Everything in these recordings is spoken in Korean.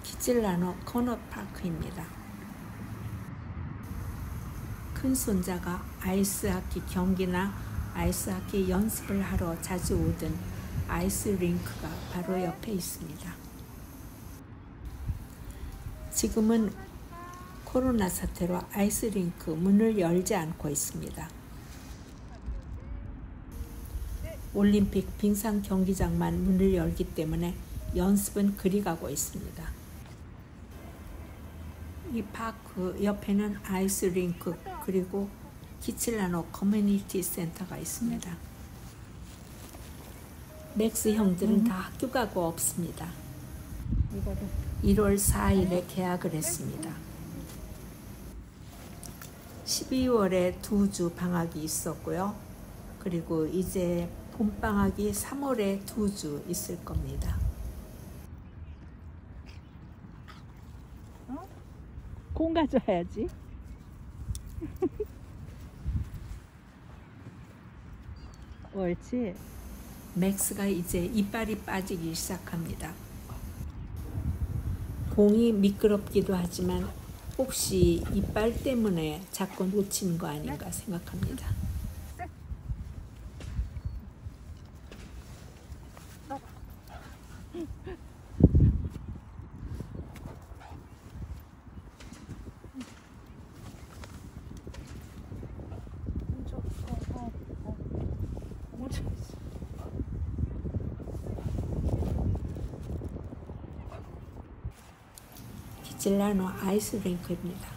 키칠라노 코너파크입니다. 큰 손자가 아이스하키 경기나 아이스하키 연습을 하러 자주 오던 아이스링크가 바로 옆에 있습니다. 지금은 코로나 사태로 아이스링크 문을 열지 않고 있습니다. 올림픽 빙상 경기장만 문을 열기 때문에 연습은 그리 가고 있습니다. 이 파크 옆에는 아이스링크 그리고 키칠라노 커뮤니티 센터가 있습니다. 맥스 형들은 다 학교 가고 없습니다. 1월 4일에 개학을 했습니다. 12월에 2주 방학이 있었고요. 그리고 이제 봄방학이 3월에 2주 있을 겁니다. 공 가져와야지. 옳지. 맥스가 이제 이빨이 빠지기 시작합니다. 공이 미끄럽기도 하지만 혹시 이빨 때문에 자꾸 놓치는 거 아닌가 생각합니다. 키칠라노 아이스링크입니다.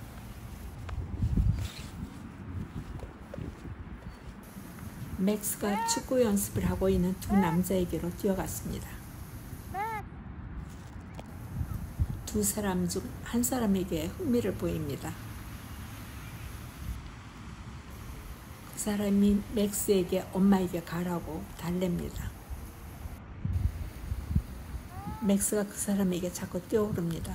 맥스가 축구 연습을 하고 있는 두 남자에게로 뛰어갔습니다. 두 사람 중 한 사람에게 흥미를 보입니다. 그 사람이 맥스에게 엄마에게 가라고 달랩니다. 맥스가 그 사람에게 자꾸 뛰어오릅니다.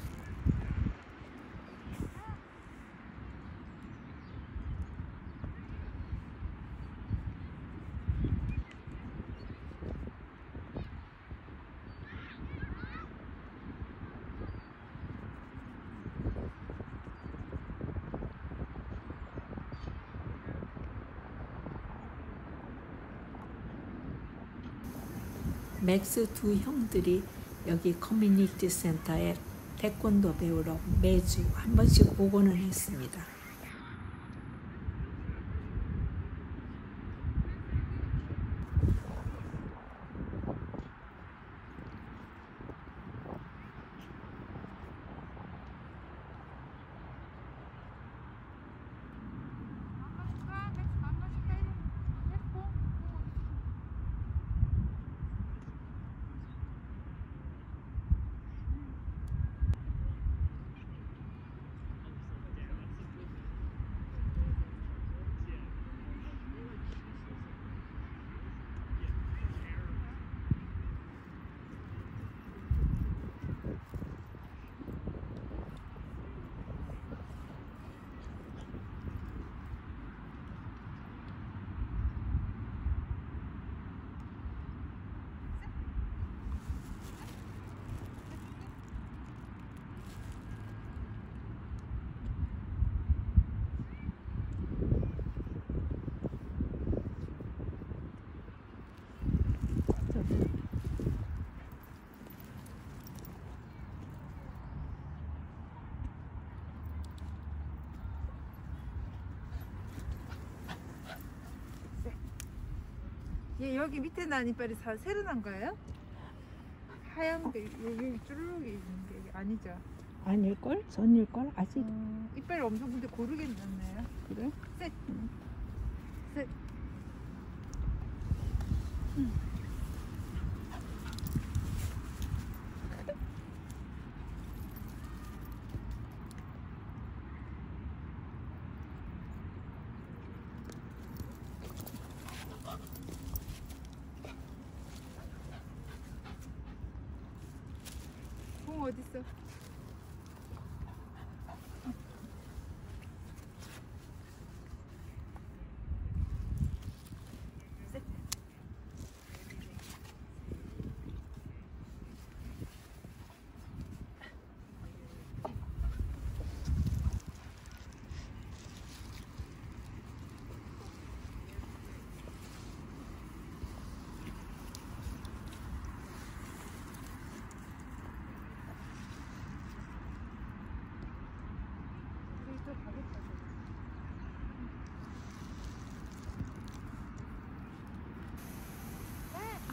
맥스 두 형들이 여기 커뮤니티 센터에 태권도 배우러 매주 한 번씩 오고는 했습니다. 얘 여기 밑에 난 이빨이 다 새로 난 거예요? 하얀 게 여기 쭈르륵 있는 게 아니죠? 아닐걸? 전일걸? 아직 이빨이 엄청 근데 고르게 났네요. 그래? 셋. 셋. 공 어딨어?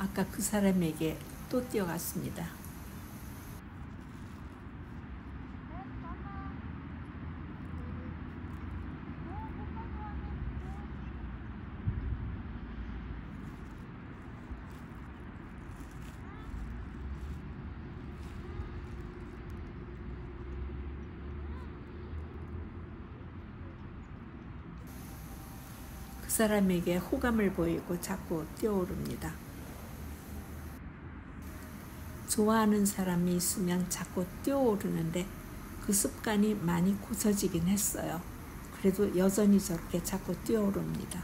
아까 그 사람에게 또 뛰어갔습니다. 그 사람에게 호감을 보이고 자꾸 뛰어오릅니다. 좋아하는 사람이 있으면 자꾸 뛰어오르는데 그 습관이 많이 고쳐지긴 했어요. 그래도 여전히 저렇게 자꾸 뛰어오릅니다.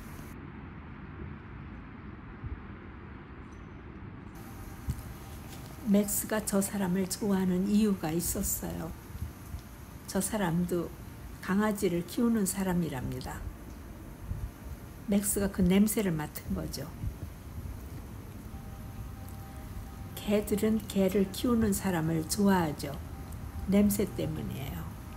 맥스가 저 사람을 좋아하는 이유가 있었어요. 저 사람도 강아지를 키우는 사람이랍니다. 맥스가 그 냄새를 맡은 거죠. 개들은 개를 키우는 사람을 좋아하죠. 냄새 때문이에요.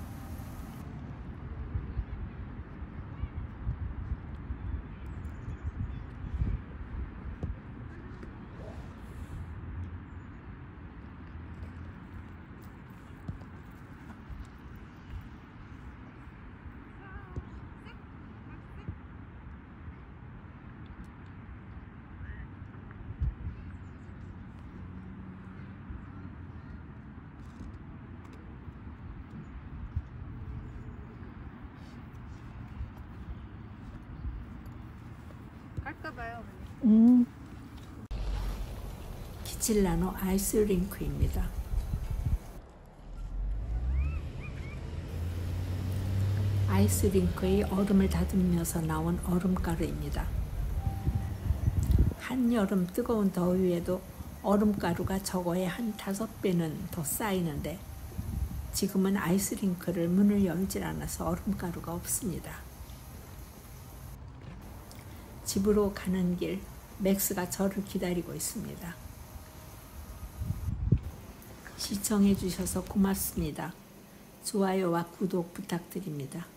갈까봐요, 어머니. 키칠라노 아이스링크입니다. 아이스링크의 얼음을 다듬으면서 나온 얼음가루입니다. 한여름 뜨거운 더위에도 얼음가루가 저거의 한 5배는 더 쌓이는데 지금은 아이스링크를 문을 열질 않아서 얼음가루가 없습니다. 집으로 가는 길 맥스가 저를 기다리고 있습니다. 시청해 주셔서 고맙습니다. 좋아요와 구독 부탁드립니다.